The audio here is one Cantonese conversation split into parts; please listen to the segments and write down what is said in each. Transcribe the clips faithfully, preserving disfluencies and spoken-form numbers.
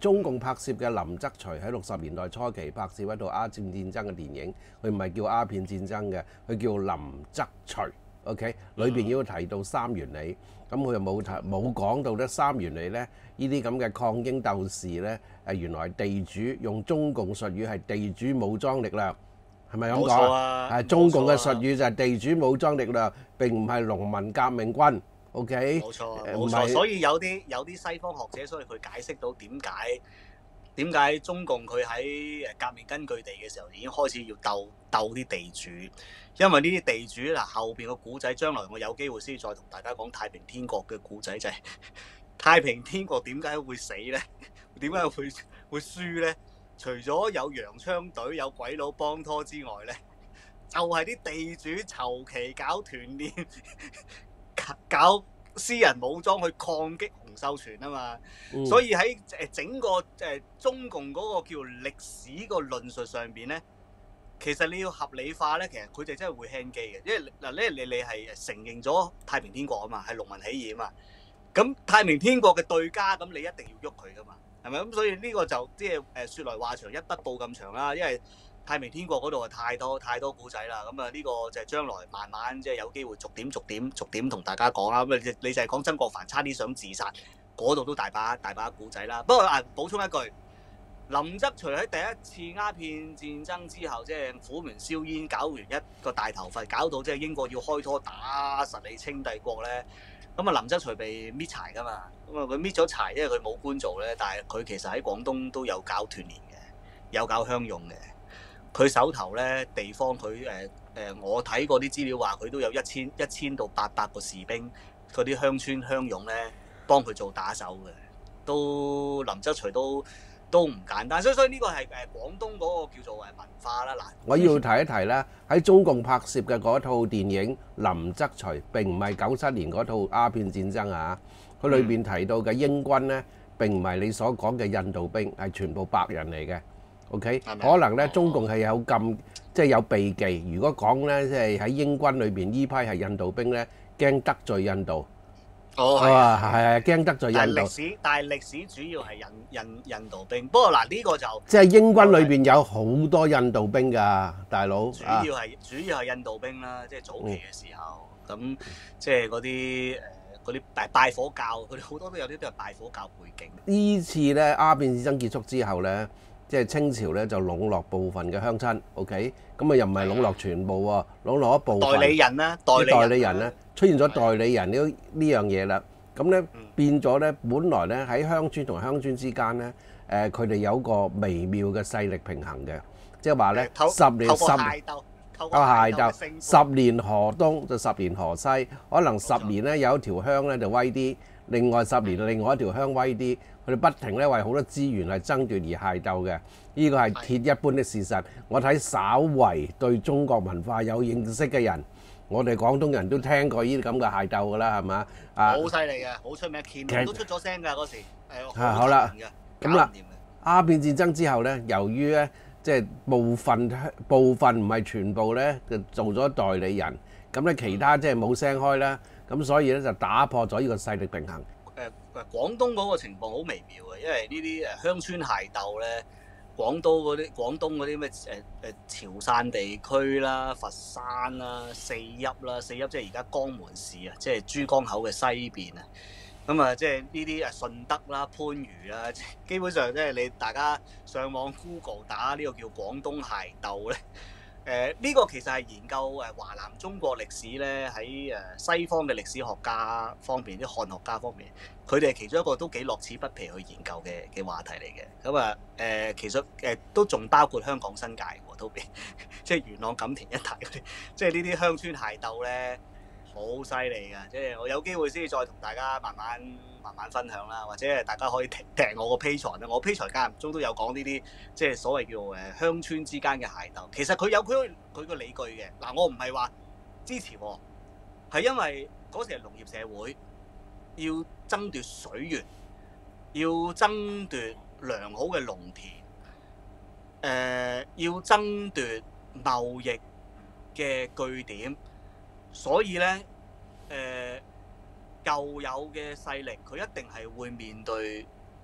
中共拍攝嘅林則徐喺六十年代初期拍攝一套鴉片戰爭嘅電影，佢唔係叫鴉片戰爭嘅，佢叫林則徐。OK， 裏邊要提到三元里，咁佢又冇提冇講到咧三元里咧呢啲咁嘅抗英鬥士咧，誒原來係地主，用中共術語係地主武裝力量，係咪咁講？冇錯啊！係中共嘅術語就係地主武裝力量，並唔係農民革命軍。OK， 冇錯冇錯。所以有啲有啲西方學者，所以佢解釋到點解點解中共佢喺誒革命根據地嘅時候已經開始要鬥鬥啲地主。因為呢啲地主嗱，後邊個古仔，將來我有機會先再同大家講太平天國嘅古仔，就係太平天國點解會死咧？點解會會輸咧？除咗有洋槍隊、有鬼佬幫拖之外咧，就係啲地主籌旗搞團練，搞私人武裝去抗擊洪秀全啊嘛。嗯、所以喺誒整個誒中共嗰個叫歷史個論述上邊咧。其實你要合理化咧，其實佢哋真係會輕機嘅，因為嗱咧你你係承認咗太平天國啊嘛，係農民起義啊嘛，咁太平天國嘅對家，咁你一定要喐佢噶嘛，係咪咁？所以呢個就即係誒説來話長，一筆報咁長啦，因為太平天國嗰度係太多太多古仔啦，咁啊呢個就係將來慢慢即係有機會逐點逐點逐點同大家講啦。咁你你就係講曾國藩差啲想自殺，嗰度都大把大把古仔啦。不過啊，補充一句。林則徐喺第一次鴉片戰爭之後，即係苦悶硝煙，搞完一個大頭佛，搞到即係英國要開拖打實你清帝國咧。咁啊，林則徐被搣柴噶嘛，咁啊佢搣咗柴，因為佢冇官做咧。但係佢其實喺廣東都有搞團練嘅，有搞鄉勇嘅。佢手頭咧地方，佢誒誒，我睇過啲資料話，佢都有一千一千到八百個士兵，嗰啲鄉村鄉勇咧幫佢做打手嘅，都林則徐都。都唔簡單，所以所以呢個係誒廣東嗰個叫做誒文化啦。嗱， 我要提一提啦，喺中共拍攝嘅嗰套電影《林則徐》並唔係九七年嗰套鴉片戰爭啊，佢裏邊提到嘅英軍咧並唔係你所講嘅印度兵，係全部白人嚟嘅。OK，可能咧中共係有咁即係有避忌，如果講咧即係喺英軍裏邊呢批係印度兵咧，驚得罪印度。 哦，係啊， 係係驚得罪印度。 但係歷史，但係歷史主要係印印印度兵。不過嗱，呢個就即係英軍裏邊有好多印度兵㗎，大佬。 主要係主要係印度兵啦，即係早期嘅時候，咁即係嗰啲誒嗰啲拜拜火教，佢哋好多都有啲都係拜火教背景。 呢次咧鴉片戰爭結束之後咧，即係清朝咧就籠絡部分嘅鄉親 ，OK，咁啊又唔係籠絡全部喎，籠絡一部分。 代理人啦，代理代理人咧。出現咗代理人呢呢樣嘢啦，咁咧變咗咧，本來咧喺鄉村同鄉村之間咧，誒佢哋有個微妙嘅勢力平衡嘅，即係話咧十年十靠械鬥，十年河東就十年河西，可能十年咧有一條鄉咧就威啲，另外十年另外一條鄉威啲，佢哋不停咧為好多資源係爭奪而械鬥嘅，呢個係鐵一般的事實。我睇稍為對中國文化有認識嘅人。我哋廣東人都聽過呢啲咁嘅械鬥㗎啦，係嘛？啊， 好犀利嘅，好出名，乾隆都出咗聲㗎嗰時。誒， 好啦，咁啦，鴉片戰爭之後咧，由於咧即係部分部分唔係全部咧，就做咗代理人，咁咧其他即係冇聲開啦，咁所以咧就打破咗呢個勢力平衡。 誒誒，廣東嗰個情況好微妙嘅，因為呢啲誒鄉村械鬥咧。廣東嗰啲廣東嗰啲咩誒誒潮汕地區啦、佛山啦、四邑啦、四邑即係而家江門市啊，即係珠江口嘅西邊啊。咁啊，即係呢啲誒順德啦、番禺啦，基本上即係你大家上網 Google 打呢個叫廣東械鬥咧。誒、呃、呢、這個其實係研究誒華南中國歷史咧，喺誒西方嘅歷史學家方面，啲漢學家方面，佢哋係其中一個都幾樂此不疲去研究嘅嘅話題嚟嘅。咁啊誒，其實誒、呃、都仲包括香港新界喎，都即係元朗錦田一帶嗰啲，即係呢啲鄉村械鬥咧，好犀利㗎。即係我有機會先至再同大家慢慢慢慢分享啦，或者係大家可以訂訂我個 Patreon 啦，我 Patreon 間唔中都有講呢啲即係所謂叫誒鄉村之間嘅械鬥。其實佢有佢佢個理據嘅。嗱，我唔係話支持喎，係因為嗰時係農業社會，要爭奪水源，要爭奪良好嘅農田，誒、呃、要爭奪貿易嘅據點，所以咧誒。呃舊有嘅勢力，佢一定係會面對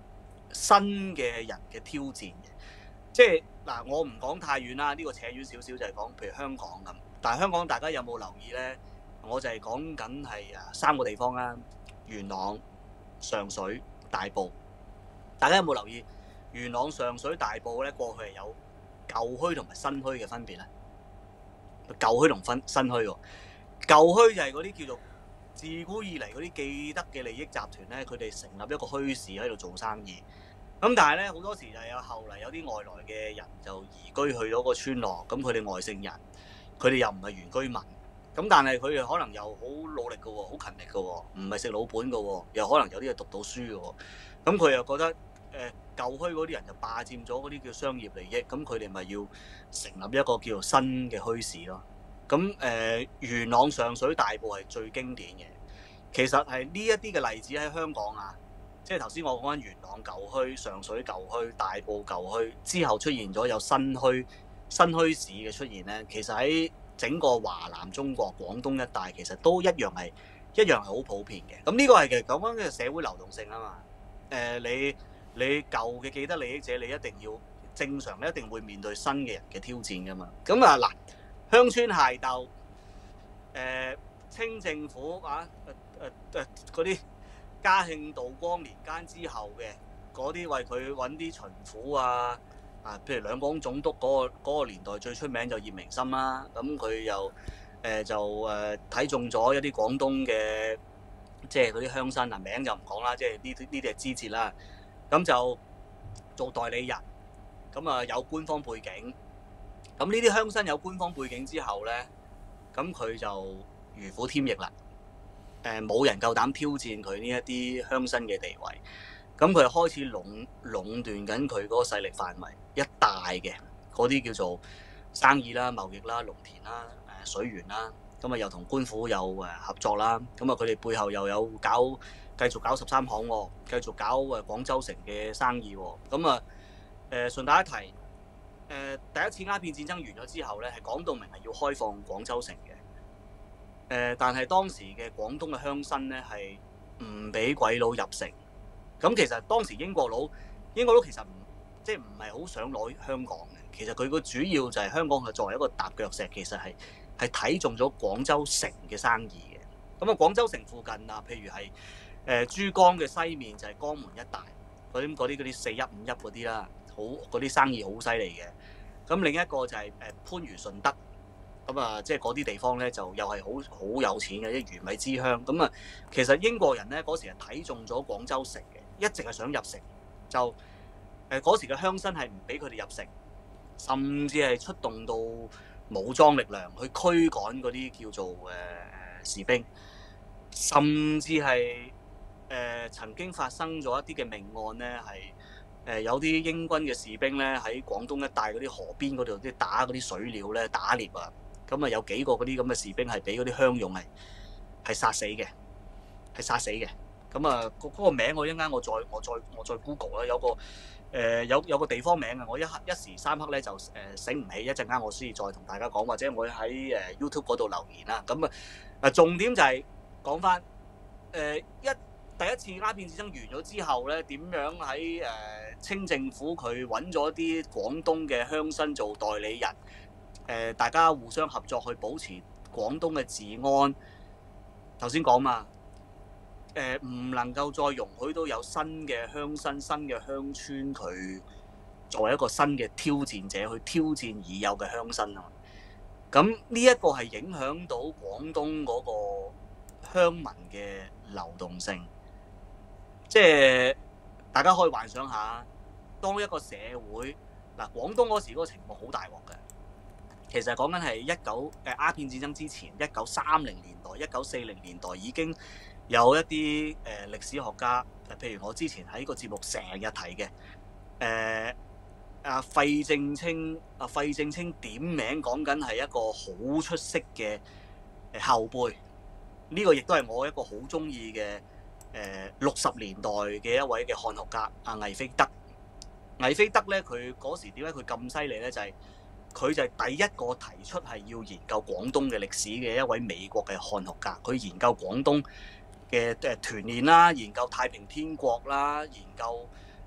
新嘅人嘅挑戰嘅。即係嗱，我唔講太遠啦，呢、這個扯遠少少就係講譬如香港咁。但係香港大家有冇留意咧？我就係講緊係啊三個地方啦，元朗、上水、大埔。大家有冇留意元朗、上水、大埔咧？過去係有舊墟同埋新墟嘅分別咧？舊墟同分新墟喎，舊墟就係嗰啲叫做自古以嚟嗰啲既得嘅利益集團咧，佢哋成立一個墟市喺度做生意。咁但係咧，好多時就有後嚟有啲外來嘅人就移居去咗個村落，咁佢哋外姓人，佢哋又唔係原居民，咁但係佢哋可能又好努力嘅喎，好勤力嘅喎，唔係食老本嘅喎，又可能有啲係讀到書嘅喎，咁佢又覺得誒、呃、舊墟嗰啲人就霸佔咗嗰啲叫商業利益，咁佢哋咪要成立一個叫做新嘅墟市咯。咁誒、呃、元朗、上水、大埔係最經典嘅，其實係呢一啲嘅例子喺香港啊。即係頭先我講緊元朗舊墟、上水舊墟、大埔舊墟之後出現咗有新墟、新墟市嘅出現咧，其實喺整個華南中國、廣東一帶其實都一樣係一樣係好普遍嘅。咁呢個係其實講緊嘅社會流動性啊嘛。誒、呃，你你舊嘅既得利益者，你一定要正常，你一定會面對新嘅人嘅挑戰噶嘛。咁啊嗱，鄉村械鬥，誒、呃，清政府啊，誒誒誒嗰啲。嘉慶、道光年間之後嘅嗰啲為佢揾啲巡撫啊，啊，譬如兩廣總督嗰、那個那個年代最出名就葉明琛啦，咁佢又誒、呃、就誒睇、呃、中咗一啲廣東嘅，即係嗰啲鄉紳啊，名就唔講啦，即係呢啲呢啲係枝節啦，咁就做代理人，咁啊有官方背景，咁呢啲鄉紳有官方背景之後咧，咁佢就如虎添翼啦。誒冇人夠膽挑戰佢呢一啲鄉紳嘅地位，咁佢開始壟壟斷緊佢嗰個勢力範圍一大嘅嗰啲叫做生意啦、貿易啦、農田啦、誒水源啦，咁啊又同官府有誒合作啦，咁啊佢哋背後又有搞繼續搞十三行喎，繼續搞誒廣州城嘅生意喎，咁啊誒順帶一提，誒第一次鴉片戰爭完咗之後咧，係講到明係要開放廣州城嘅。誒、呃，但係當時嘅廣東嘅鄉紳咧係唔俾鬼佬入城，咁其實當時英國佬英國佬其實唔即係唔係好想攞香港嘅，其實佢個主要就係香港係作為一個踏腳石，其實係係睇中咗廣州城嘅生意嘅。咁啊，廣州城附近啊，譬如係誒、呃、珠江嘅西面就係江門一帶嗰啲嗰啲嗰啲四邑五邑嗰啲啦，好嗰啲生意好犀利嘅。咁另一個就係誒番禺順德。咁啊，即係嗰啲地方咧，就又係好好有錢嘅，啲魚米之鄉。咁啊，其實英國人咧嗰時係睇中咗廣州城嘅，一直係想入城。就誒嗰、呃、時嘅鄉紳係唔俾佢哋入城，甚至係出動到武裝力量去驅趕嗰啲叫做誒誒、呃、士兵，甚至係誒、呃、曾經發生咗一啲嘅命案咧，係誒、呃、有啲英軍嘅士兵咧喺廣東一帶嗰啲河邊嗰度啲打嗰啲水鳥咧打獵啊！咁啊，有幾個嗰啲咁嘅士兵係俾嗰啲鄉勇係係殺死嘅，係殺死嘅。咁啊，嗰、嗰個名我一陣間我再我再我再 Google 啦，有個誒、呃、有有個地方名啊，我一刻一時三刻咧就誒、呃、醒唔起，一陣間我先至再同大家講，或者我喺誒 YouTube 嗰度留言啦。咁啊啊重點就係講翻誒一第一次鴉片戰爭完咗之後咧，點樣喺誒、呃、清政府佢揾咗啲廣東嘅鄉紳做代理人。誒，大家互相合作去保持廣東嘅治安。頭先講嘛，誒、呃、唔能夠再容許到有新嘅鄉紳、新嘅鄉村，佢作為一個新嘅挑戰者去挑戰已有嘅鄉紳啊。咁呢一個係影響到廣東嗰個鄉民嘅流動性，即係大家可以幻想下，當一個社會嗱，廣東嗰時嗰個情況好大鑊嘅。其實講緊係一九誒鴉片戰爭之前，一九三零年代、一九四零年代已經有一啲誒、呃、歷史學家，譬如我之前喺個節目成日提嘅誒啊費正清啊費正清點名講緊係一個好出色嘅誒後輩，呢、這個亦都係我一個好中意嘅誒六十年代嘅一位嘅漢學家啊魏飛德。魏飛德咧，佢嗰時點解佢咁犀利咧？就係、是佢就係第一個提出係要研究廣東嘅歷史嘅一位美國嘅漢學家，佢研究廣東嘅誒團練啦，研究太平天國啦，研究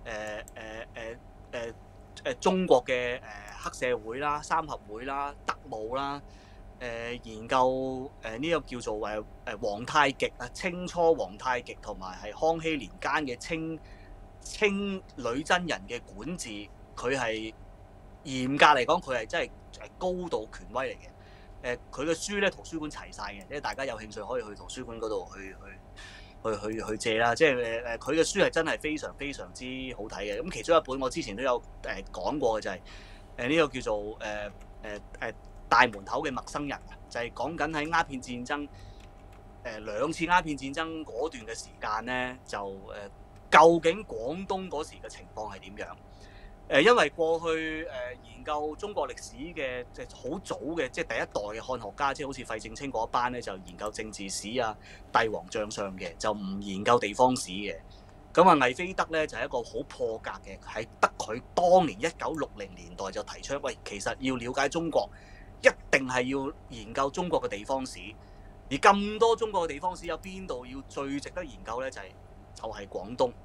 誒誒誒誒中國嘅誒、呃、黑社會啦、三合會啦、特務啦，誒、呃、研究誒呢、呃這個叫做誒誒皇太極啊，清初皇太極同埋係康熙年間嘅清清女真人嘅管治，佢係嚴格嚟講，佢係真係係高度權威嚟嘅。誒佢嘅書咧，圖書館齊晒嘅，即係大家有興趣可以去圖書館嗰度去去去去去借啦。即係誒誒，佢嘅書係真係非常非常之好睇嘅。咁其中一本我之前都有誒講過嘅就係誒呢個叫做誒誒誒大門口嘅陌生人，就係講緊喺鴉片戰爭誒、呃、兩次鴉片戰爭嗰段嘅時間咧，就誒、呃、究竟廣東嗰時嘅情況係點樣？誒，因為過去誒研究中國歷史嘅即係好早嘅，即係第一代嘅漢學家，即係好似費正清嗰班咧，就研究政治史啊、帝王將相嘅，就唔研究地方史嘅。咁啊，魏飛德咧就係一個好破格嘅，係得佢當年一九六零年代就提出，喂，其實要了解中國，一定係要研究中國嘅地方史。而咁多中國嘅地方史，有邊度要最值得研究咧？就係就係廣東。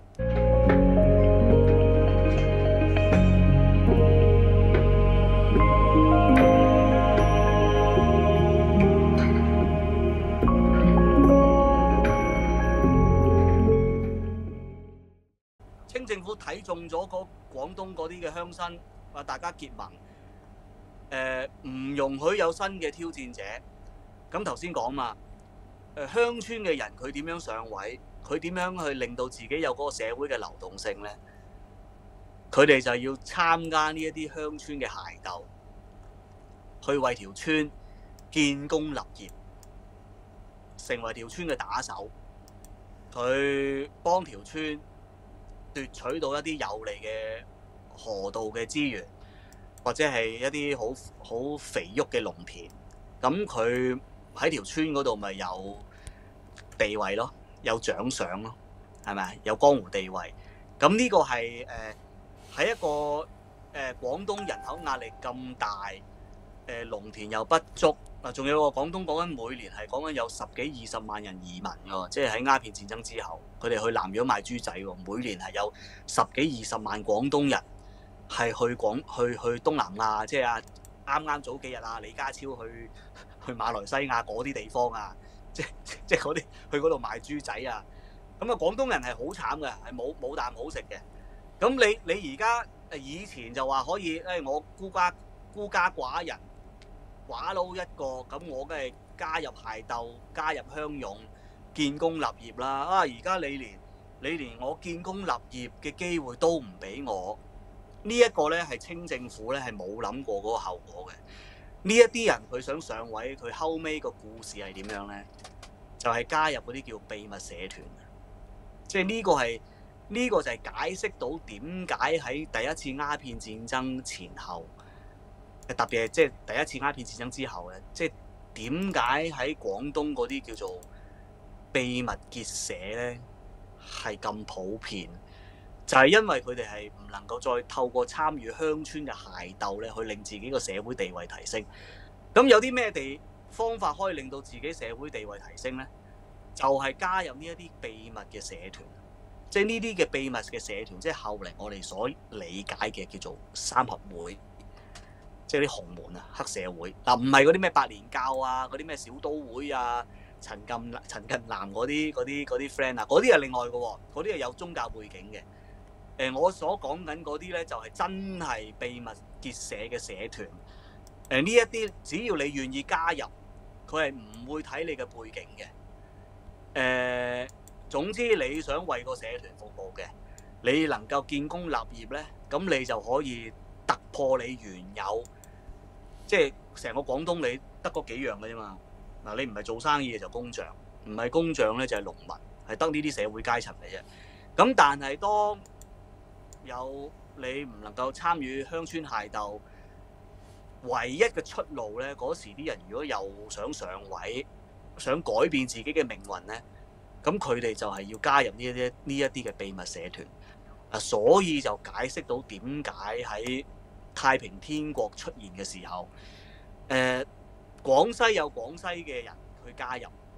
清政府睇中咗嗰廣東嗰啲嘅鄉紳，話大家結盟，誒、呃、唔容許有新嘅挑戰者。咁頭先講嘛，誒、呃、鄉村嘅人佢點樣上位，佢點樣去令到自己有嗰個社會嘅流動性咧？佢哋就要參加呢一啲鄉村嘅械鬥，去為條村建功立業，成為條村嘅打手，佢幫條村奪取到一啲有利嘅河道嘅資源，或者係一啲好好肥沃嘅農田，咁佢喺條村嗰度咪有地位咯，有獎賞咯，係咪？有江湖地位。咁呢個係誒喺一個誒、呃、廣東人口壓力咁大，誒、呃、農田又不足，嗱仲有個廣東講緊每年係講緊有十幾二十萬人移民㗎，即係喺鴉片戰爭之後，佢哋去南洋賣豬仔喎，每年係有十幾二十萬廣東人係去廣去去東南亞，即係啊啱啱早幾日啊李家超去去馬來西亞嗰啲地方啊，即即係嗰啲去嗰度賣豬仔啊，咁啊廣東人係好慘嘅，係冇冇啖好食嘅。咁你你而家誒以前就話可以誒、哎、我孤家孤家寡人寡佬一個，咁我梗係加入械鬥，加入鄉勇，建功立業啦。啊而家你連你連我建功立業嘅機會都唔俾我，呢、這、一個咧係清政府咧係冇諗過嗰個後果嘅。呢一啲人佢想上位，佢後尾個故事係點樣咧？就係、是、加入嗰啲叫秘密社團，即係呢個係。呢個就係解釋到點解喺第一次鴉片戰爭前後，特別係即係第一次鴉片戰爭之後咧，即係點解喺廣東嗰啲叫做秘密結社咧係咁普遍？就係因為佢哋係唔能夠再透過參與鄉村嘅械鬥咧，去令自己個社會地位提升。咁有啲咩地方法可以令到自己社會地位提升咧？就係加入呢一啲秘密嘅社團。即係呢啲嘅秘密嘅社團，即係後嚟我哋所理解嘅叫做三合會，即係啲洪門啊、黑社會嗱，唔係嗰啲咩白蓮教啊、嗰啲咩小都會啊、陳近陳近南嗰啲嗰啲嗰啲 friend 啊，嗰啲係另外嘅喎，嗰啲係有宗教背景嘅。誒、呃，我所講緊嗰啲咧就係真係秘密結社嘅社團。誒、呃，呢一啲只要你願意加入，佢係唔會睇你嘅背景嘅。誒、呃。總之你想為個社團服務嘅，你能夠建功立業咧，咁你就可以突破你原有，即係成個廣東你得嗰幾樣嘅啫嘛。嗱，你唔係做生意嘅就工匠，唔係工匠咧就係農民，係得呢啲社會階層嘅啫。咁但係當有你唔能夠參與鄉村械鬥，唯一嘅出路咧，嗰時啲人如果又想上位，想改變自己嘅命運咧。咁佢哋就係要加入呢一啲呢一啲嘅秘密社團啊，所以就解釋到點解喺太平天國出現嘅時候，誒、呃、廣西有廣西嘅人去加入，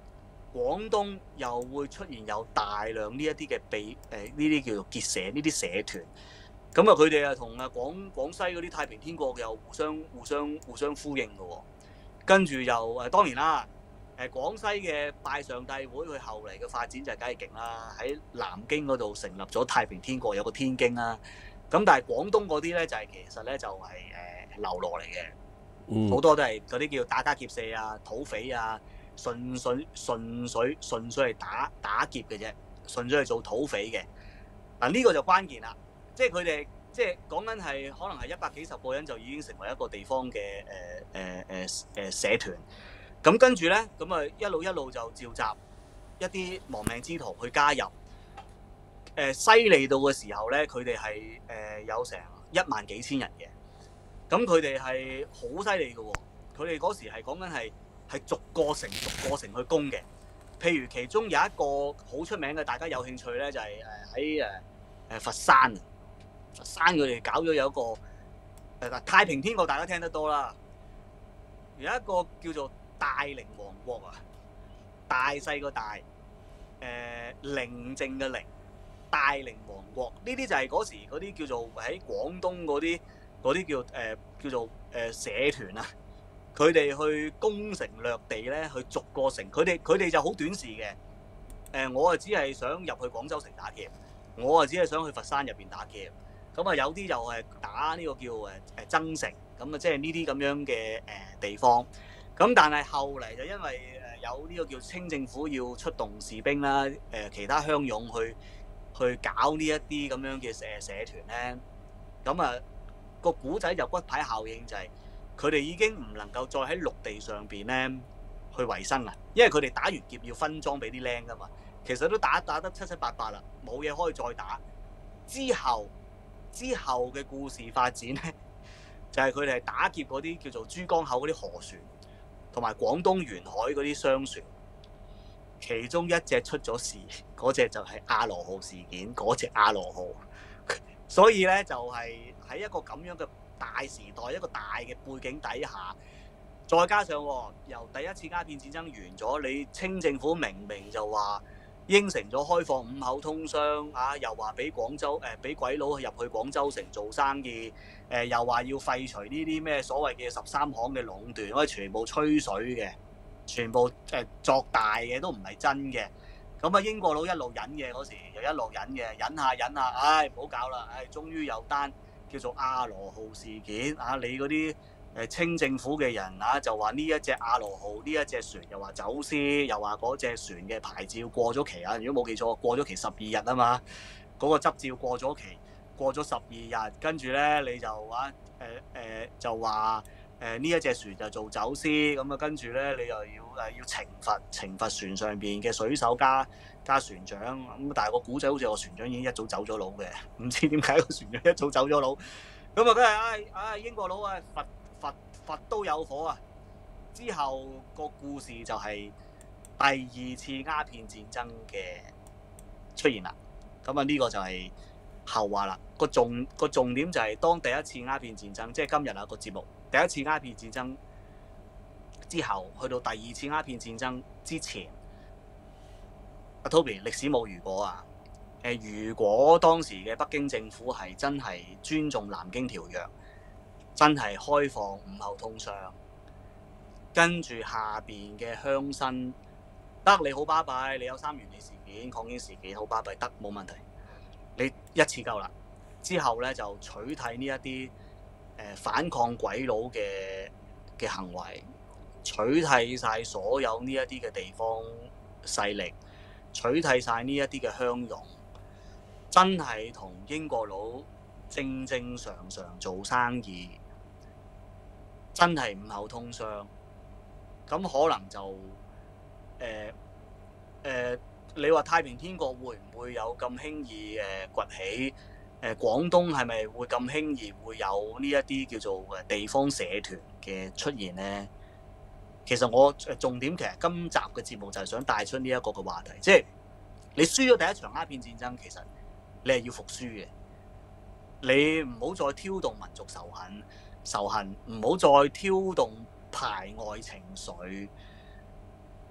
廣東又會出現有大量呢一啲嘅秘誒呢啲叫做結社呢啲社團。咁啊，佢哋啊同啊廣廣西嗰啲太平天國又互相互相互相呼應嘅喎。跟住又誒當然啦，誒廣西嘅拜上帝會佢後嚟嘅發展就梗係勁啦，喺南京嗰度成立咗太平天國，有個天經啦。咁但係廣東嗰啲咧就係、是、其實咧就係、是、誒流羅嚟嘅，好、嗯、多都係嗰啲叫打家劫舍啊、土匪啊，純粹純粹純粹係打打劫嘅啫，純粹係做土匪嘅。嗱、這、呢個就關鍵啦。即係佢哋，即係講緊係可能係一百幾十個人就已經成為一個地方嘅誒誒誒誒社團。咁跟住咧，咁啊一路一路就召集一啲亡命之徒去加入。誒、呃、犀利到嘅時候咧，佢哋係誒有成一萬幾千人嘅。咁佢哋係好犀利嘅喎。佢哋嗰時係講緊係係逐個城逐個城去攻嘅。譬如其中有一個好出名嘅，大家有興趣咧，就係誒喺誒誒佛山。佛山佢哋搞咗有一個誒太平天國，大家聽得多啦。有一個叫做大寧王國啊，大細個大，誒、呃、寧靜嘅寧，大寧王國呢啲就係嗰時嗰啲叫做喺廣東嗰啲嗰啲叫誒、呃、叫做誒社團啊。佢哋去攻城略地咧，去逐個城，佢哋佢哋就好短視嘅。誒、呃，我啊只係想入去廣州城打劫，我啊只係想去佛山入邊打劫。咁啊，有啲就係打呢個叫誒誒增城，咁啊，即係呢啲咁樣嘅誒地方。咁但係後嚟就因為誒有呢個叫清政府要出動士兵啦，誒其他鄉勇去去搞呢一啲咁樣嘅社社團咧。咁啊個古仔就骨牌效應就係佢哋已經唔能夠再喺陸地上邊咧去維生啦，因為佢哋打完劫要分裝俾啲僆噶嘛。其實都打打得七七八八啦，冇嘢可以再打。之後之後嘅故事發展咧，就係佢哋係打劫嗰啲叫做珠江口嗰啲河船，同埋廣東沿海嗰啲商船。其中一隻出咗事，嗰隻就係亞羅號事件，嗰隻亞羅號。所以咧就係喺一個咁樣嘅大時代，一個大嘅背景底下，再加上由第一次鴉片戰爭完咗，你清政府明明就話應承咗開放五口通商啊，又話俾廣州誒俾鬼佬入去廣州城做生意，誒又話要廢除呢啲咩所謂嘅十三行嘅壟斷，因為全部吹水嘅，全部誒作大嘅，都唔係真嘅。咁啊英國佬一路忍嘅嗰時，又一路忍嘅，忍下忍下，唉唔好搞啦，唉終於有單叫做亞羅號事件啊！你嗰啲誒清政府嘅人啊，就話呢一隻亞羅號呢一隻船又話走私，又話嗰隻船嘅牌照過咗期啊！如果冇記錯，過咗期十二日啊嘛，嗰、那個執照過咗期，過咗十二日，跟住咧你就話誒誒就話誒呢一隻船就做走私，咁啊跟住咧你又要誒要懲罰懲罰船上邊嘅水手加加船長，咁但係個古仔好似個船長已經一早走咗佬嘅，唔知點解個船長一早走咗佬，咁啊梗係唉唉英國佬啊罰罰罰都有火啊！之後個故事就係第二次鴉片戰爭嘅出現啦，咁啊呢個就係後話啦。個重個重點就係當第一次鴉片戰爭，即係今日啊個節目，第一次鴉片戰爭之後，去到第二次鴉片戰爭之前，阿 Toby 歷史冇如果啊！誒，如果當時嘅北京政府係真係尊重南京條約，真係開放五口通商，跟住下邊嘅鄉紳得你好巴閉，你有三元里事件、抗英事件好巴閉，得冇問題，你一次夠啦。之後咧就取締呢一啲誒反抗鬼佬嘅嘅行為，取締晒所有呢一啲嘅地方勢力，取締晒呢一啲嘅鄉勇，真係同英國佬正正常常做生意，真係五口通商。咁可能就誒誒、呃呃，你話太平天國會唔會有咁輕易誒崛起？誒、呃、廣東係咪會咁輕易會有呢一啲叫做誒地方社團嘅出現咧？其實我重點其實今集嘅節目就係想帶出呢一個嘅話題，即係你輸咗第一場鴉片戰爭，其實你係要服輸嘅。你唔好再挑動民族仇恨，仇恨唔好再挑動排外情緒。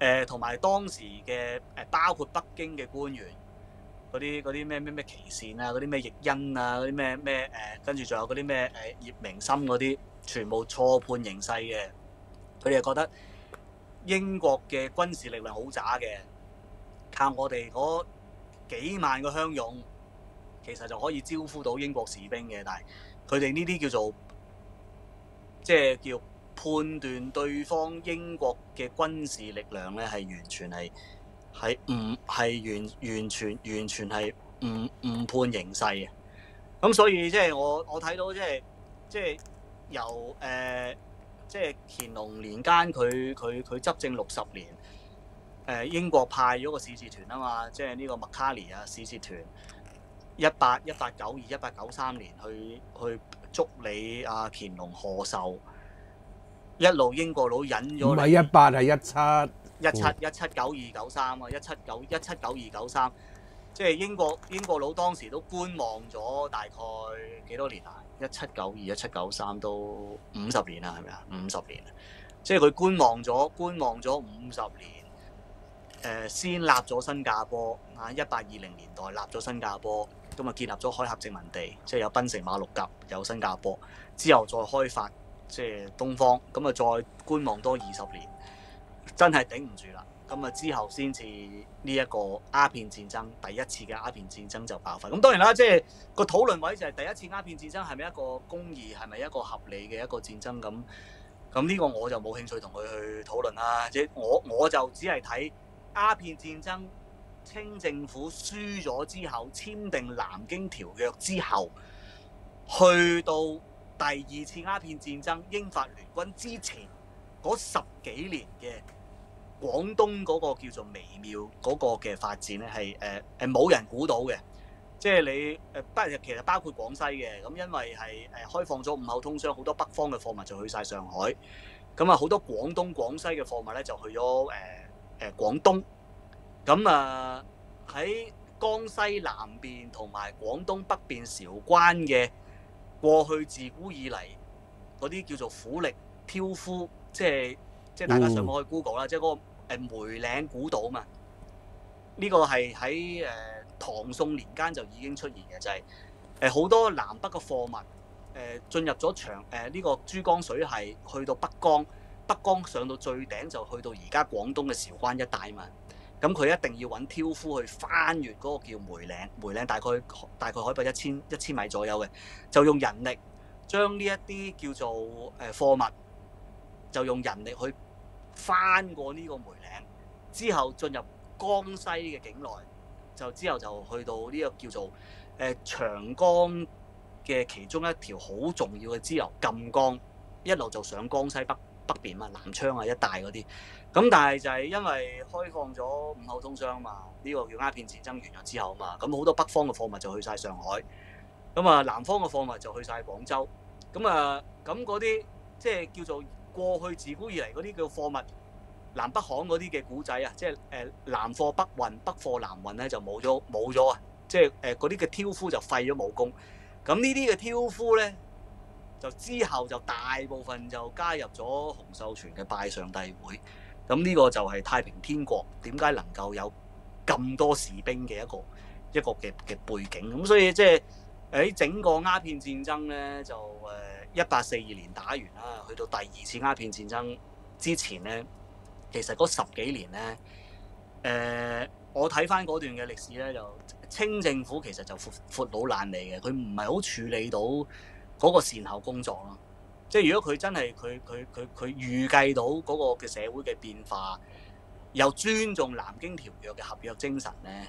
誒同埋當時嘅誒包括北京嘅官員。嗰啲嗰啲咩咩咩琦善啊，嗰啲咩奕欣啊，嗰啲咩咩誒，跟住仲有嗰啲咩誒葉明琛嗰啲，全部錯判形勢嘅。佢哋係覺得英國嘅軍事力量好渣嘅，靠我哋嗰幾萬個鄉勇，其實就可以招呼到英國士兵嘅。但係佢哋呢啲叫做即係叫判斷對方英國嘅軍事力量咧，係完全係。係唔係完完全完全係誤誤判形勢嘅。咁所以即係我我睇到即係即係由誒、呃、即係乾隆年間佢佢佢執政六十年，誒、呃、英國派咗個使節團啊嘛，即係呢個麥卡尼啊使節團，一八一八九二一八九三年去去祝你啊乾隆賀壽，一路英國佬引咗。唔係一八係一七。 一七一七九二九三啊，一七九一七九二九三，即係英國英國佬當時都觀望咗大概幾多年啊？一七九二一七九三都五十年啦，係咪啊？五十年，即係佢觀望咗觀望咗五十年，誒、呃、先立咗新加坡啊，一八二零年代立咗新加坡，咁啊建立咗海峽殖民地，即係有檳城馬六甲有新加坡，之後再開發即係東方，咁啊再觀望多二十年。真係頂唔住啦，咁啊之後先至呢一個鴉片戰爭，第一次嘅鴉片戰爭就爆發。咁當然啦，即係個討論位就係第一次鴉片戰爭係咪一個公義，係咪一個合理嘅一個戰爭？咁咁呢個我就冇興趣同佢去討論啦。即係我我就只係睇鴉片戰爭，清政府輸咗之後，簽訂南京條約之後，去到第二次鴉片戰爭，英法聯軍之前。嗰十幾年嘅廣東嗰個叫做微妙嗰個嘅發展咧，係誒誒冇人估到嘅。即係你誒不、呃、其實包括廣西嘅，咁因為係誒開放咗五口通商，好多北方嘅貨物就去晒上海，咁啊好多廣東廣西嘅貨物咧就去咗誒誒廣東。咁啊喺江西南邊同埋廣東北邊韶關嘅過去自古以嚟嗰啲叫做苦力挑夫。即係即係大家上網去 Google 啦、嗯，即係嗰個誒梅嶺古道啊嘛。呢、這個係喺誒唐宋年間就已經出現嘅，就係誒好多南北嘅貨物誒、呃、進入咗長誒呢個珠江水系，去到北江，北江上到最頂就去到而家廣東嘅韶關一帶嘛。咁佢一定要揾挑夫去翻越嗰個叫梅嶺，梅嶺大概大概海拔一千一千米左右嘅，就用人力將呢一啲叫做誒貨物。就用人力去翻過呢個梅嶺，之後進入江西嘅境內，就之後就去到呢個叫做誒、呃、長江嘅其中一條好重要嘅支流贛江，一路就上江西北北邊嘛，南昌啊一帶嗰啲。咁但係就係因為開放咗五口通商嘛，呢、這個叫鴉片戰爭完咗之後嘛，咁好多北方嘅貨物就去晒上海，咁啊南方嘅貨物就去晒廣州，咁啊咁嗰啲即係叫做。過去自古以嚟嗰啲叫貨物南北行嗰啲嘅古仔啊，即係誒南貨北運、北貨南運咧就冇咗冇咗啊！即係誒嗰啲嘅挑夫就廢咗武功。咁呢啲嘅挑夫咧，就之後就大部分就加入咗洪秀全嘅拜上帝會。咁呢個就係太平天國點解能夠有咁多士兵嘅一個一個嘅嘅背景。咁所以即係喺整個鴉片戰爭咧就誒。一八四二年打完啦，去到第二次鴉片戰爭之前咧，其實嗰十幾年咧，誒、呃，我睇翻嗰段嘅歷史咧，就清政府其實就闊闊佬懶理嘅，佢唔係好處理到嗰個善後工作咯。即係如果佢真係佢佢佢佢預計到嗰個嘅社會嘅變化，又尊重南京條約嘅合約精神咧，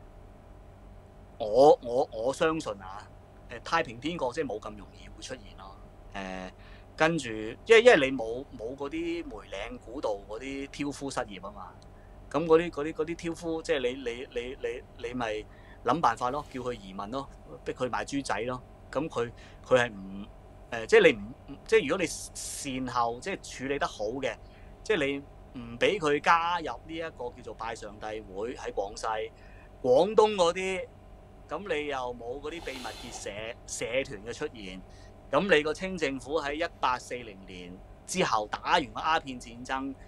我我我相信啊，誒太平天國即係冇咁容易會出現咯。誒、呃、跟住，因為因為你冇冇嗰啲梅嶺古道嗰啲挑夫失業啊嘛，咁嗰啲嗰啲嗰啲挑夫，即係你你你你你咪諗辦法咯，叫佢移民咯，逼佢賣豬仔咯，咁佢佢係唔誒，即係你唔即係如果你善後即係處理得好嘅，即係你唔俾佢加入呢一個叫做拜上帝會喺廣西、廣東嗰啲，咁你又冇嗰啲秘密結社社團嘅出現。咁你個清政府喺一八四零年之後打完個鴉片戰爭，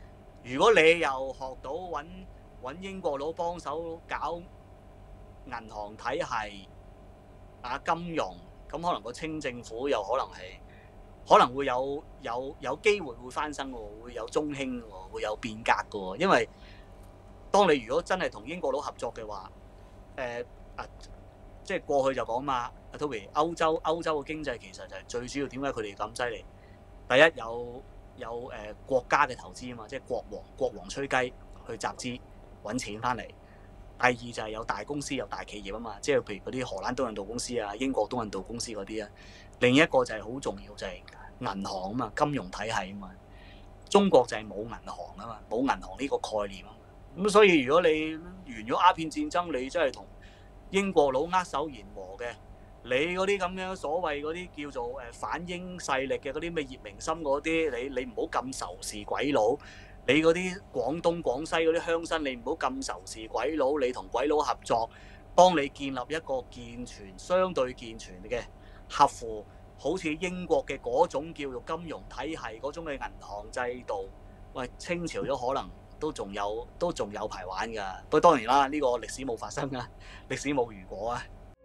如果你又學到揾揾英國佬幫手搞銀行體系啊金融，咁可能個清政府又可能係可能會有有有機會會翻身喎，會有中興喎，會有變革嘅喎，因為當你如果真係同英國佬合作嘅話，誒、呃、啊，即係過去就講嘛，阿 Toby，歐洲歐洲嘅經濟其實就係最主要點解佢哋咁犀利？第一有有誒、呃、國家嘅投資啊嘛，即係國王國王吹雞去集資揾錢翻嚟。第二就係有大公司有大企業啊嘛，即係譬如嗰啲荷蘭東印度公司啊、英國東印度公司嗰啲啊。另一個就係好重要就係銀行啊嘛，金融體系啊嘛。中國就係冇銀行啊嘛，冇銀行呢個概念啊嘛。咁所以如果你完咗鴉片戰爭，你真係同英國佬握手言和嘅，你嗰啲咁樣所謂嗰啲叫做誒反英勢力嘅嗰啲咩葉明琛嗰啲，你你唔好咁仇視鬼佬。你嗰啲廣東廣西嗰啲鄉紳，你唔好咁仇視鬼佬，你同鬼佬合作，幫你建立一個健全、相對健全嘅合乎好似英國嘅嗰種叫做金融體系嗰種嘅銀行制度。喂，清朝咗可能都仲有都仲有排玩㗎。不過當然啦，呢個歷史冇發生啊，歷史冇如果啊。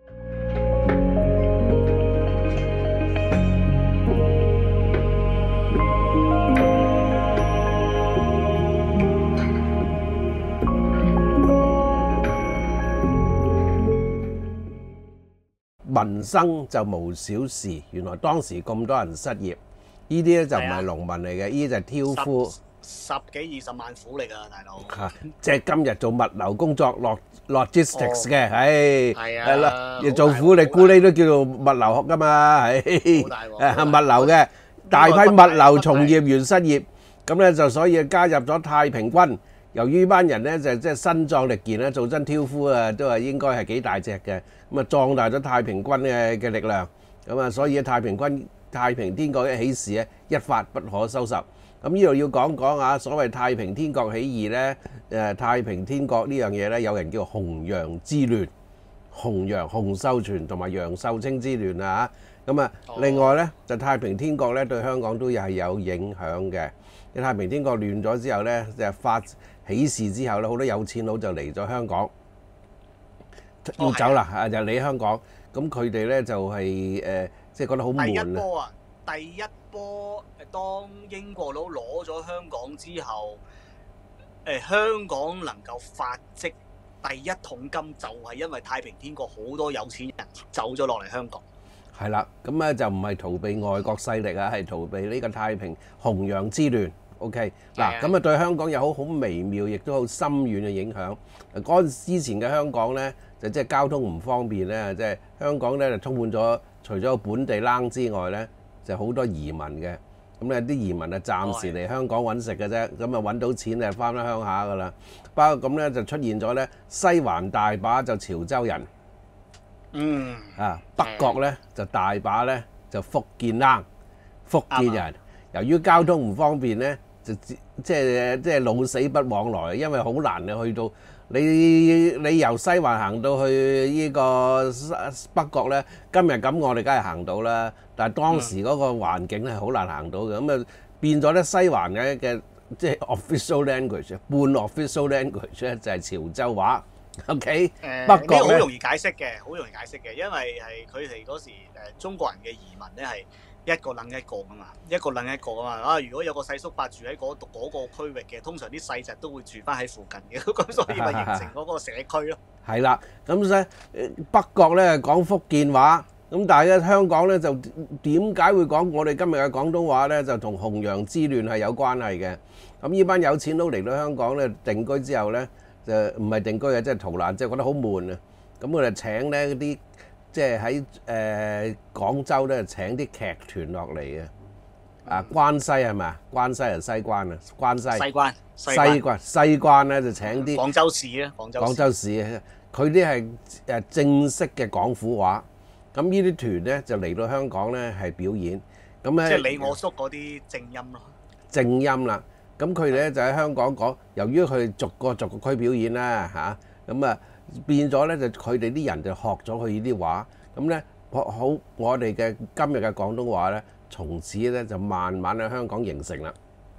民生就無小事，原來當時咁多人失業，呢啲咧就唔係農民嚟嘅，呢啲就係挑夫， 十幾二十萬苦力啊，大佬！ 嚇，即係今日做物流工作落 logistics 嘅，唉，係啦，做苦力咕喱都叫做物流噶嘛，唉，誒物流嘅大批物流從業員失業，咁咧就所以加入咗太平軍。由於班人咧就即係身壯力健咧，做真挑夫啊，都係應該係幾大隻嘅，咁啊壯大咗太平軍嘅嘅力量，咁啊所以太平軍太平天國一起事咧，一發不可收拾。咁呢度要講講啊，所謂太平天國起義咧，誒太平天國呢樣嘢咧，有人叫洪楊之亂，洪楊洪秀全同埋楊秀清之亂啊嚇。咁啊另外咧就太平天國咧對香港都係有影響嘅。太平天國亂咗之後咧，就發起事之後咧，好多有錢佬就嚟咗香港，要走啦，啊就嚟香港。咁佢哋咧就係誒，即係覺得好悶啊。 第一波啊，第一波誒，當英國佬攞咗香港之後，誒香港能夠發跡第一桶金，就係因為太平天國好多有錢人走咗落嚟香港。 係啦，咁咧就唔係逃避外國勢力啊，係逃避呢個太平洪楊之亂。OK，嗱咁啊對香港有好好微妙，亦都好深遠嘅影響。嗰之前嘅香港咧，就即係交通唔方便咧，即係香港咧就充滿咗除咗本地冷之外咧，就好多移民嘅。咁咧啲移民啊暫時嚟香港揾食嘅啫，咁啊揾到錢就翻返鄉下噶啦。包括咁咧就出現咗咧西環大把就潮州人。 嗯啊，北角咧就大把咧就福建冷，福建人。由於交通唔方便咧，就即係即係老死不往來，因為好難你去到你你由西環行到去呢個北角咧，今日咁我哋梗係行到啦，但係當時嗰個環境係好難行到嘅，咁啊變咗咧西環嘅嘅即係 official language，半 official language 咧就係潮州話。OK， 誒北角咧好容易解釋嘅，好容易解釋嘅，因為係佢哋嗰時誒中國人嘅移民咧係一個撚一個噶嘛，一個撚一個噶嘛啊！如果有個細叔伯住喺嗰度嗰個區域嘅，通常啲細侄都會住翻喺附近嘅，咁所以咪形成嗰個社區咯。 係啦，咁咧北角咧講福建話，咁但係咧香港咧就點解會講我哋今日嘅廣東話咧？就同洪楊之亂係有關係嘅。咁呢班有錢佬嚟到香港咧定居之後咧。就唔係定居啊，即係逃難，即係覺得好悶啊！咁佢哋請咧啲即係喺誒廣州咧請啲劇團落嚟嘅。啊，關西係咪啊？關西係西關啊，關西。 西關。 西關西關咧就請啲廣州市啊，廣州市。 廣州市啊，佢啲係誒正式嘅廣府話。咁呢啲團咧就嚟到香港咧係表演。咁咧。 即係你我叔嗰啲正音咯。 正音啦。咁佢哋咧就喺香港講，由於佢逐個逐個區表演啦嚇，咁啊變咗咧就佢哋啲人就學咗佢呢啲話，咁咧好我哋嘅今日嘅廣東話咧，從此咧就慢慢喺香港形成啦。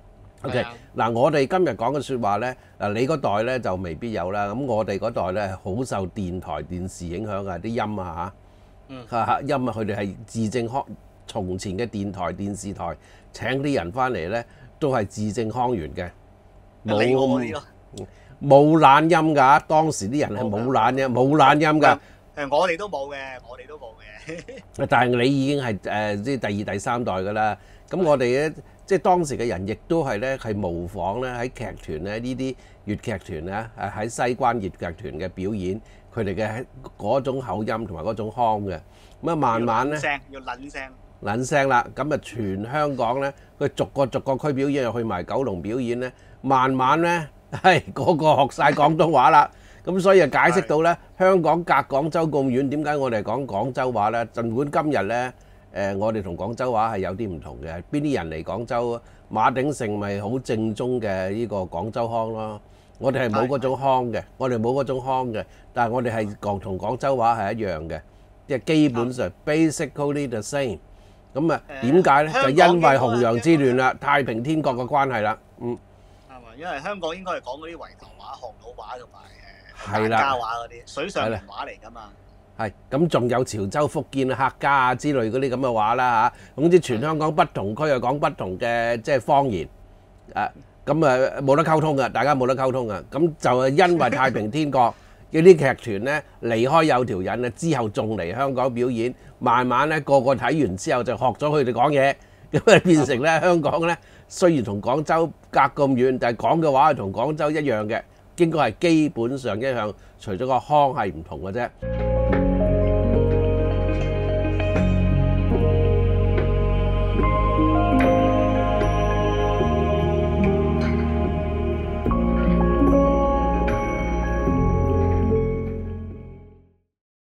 OK，嗱，我哋今日講嘅説話呢，嗱你嗰代呢就未必有啦。咁我哋嗰代呢係好受電台電視影響啊，啲音啊嚇，嚇音啊，佢哋係字正腔，從前嘅電台電視台請啲人翻嚟呢，都係字正腔圓嘅，冇冇懶音㗎。當時啲人係冇懶音，冇懶音㗎。 誒，我哋都冇嘅，我哋都冇嘅。 但係你已經係誒即係第二第三代㗎啦。咁我哋咧。即係當時嘅人，亦都係咧係模仿咧喺劇團咧呢啲粵劇團咧，誒喺西關粵劇團嘅表演，佢哋嘅嗰種口音同埋嗰種腔嘅。咁啊，慢慢咧要撚聲， 撚聲啦。咁啊，全香港咧，佢逐個逐個區表演，又去埋九龍表演咧，慢慢咧係個個學晒廣東話啦。咁所以啊，解釋到咧香港隔廣州咁遠，點解我哋講廣州話咧？儘管今日咧。誒、呃，我哋同廣州話係有啲唔同嘅。邊啲人嚟廣州？馬鼎盛咪好正宗嘅呢個廣州腔咯。我哋係冇嗰種腔嘅，我哋冇嗰種腔嘅。但係我哋係講同廣州話係一樣嘅，即係基本上 basically the same。咁啊，點解咧？就因為洪楊之亂啦，太平天國嘅關係啦。嗯， 係嘛？因為香港應該係講嗰啲圍頭話、巷土話同埋誒客家話嗰啲水上人話嚟㗎嘛。 係，咁仲有潮州、福建、客家啊之類嗰啲咁嘅話啦嚇。總之全香港不同區又講不同嘅即係方言，誒咁啊冇得溝通嘅，大家冇得溝通嘅。咁就係因為太平天國嘅啲劇團咧離開有條引啊，之後仲嚟香港表演，慢慢咧個個睇完之後就學咗佢哋講嘢，咁啊變成咧香港咧雖然同廣州隔咁遠，但係講嘅話係同廣州一樣嘅，應該係基本上一樣，除咗個腔係唔同嘅啫。